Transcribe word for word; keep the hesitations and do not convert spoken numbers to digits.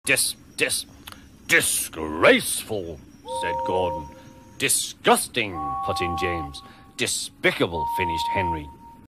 Dis, dis, disgraceful, said Gordon. Disgusting, put in James. Despicable, finished Henry.